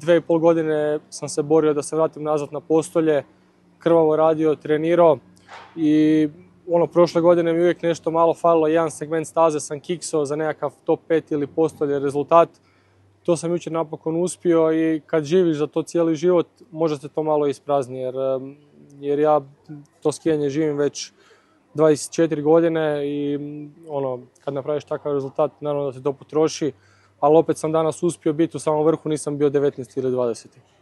2,5 godine sam se borio da se vratim nazad na postolje, krvavo radio, trenirao i prošle godine mi uvijek nešto malo falilo, jedan segment staze sam kiksao za nekakav top 5 ili postolje rezultat. To sam jučer napokon uspio i kad živiš za to cijeli život, možda se to malo isprazni jer ja to skijanje živim već 24 godine i kad napraviš takav rezultat, naravno da se to potroši, ali opet sam danas uspio biti u samom vrhu, nisam bio 19 ili 20.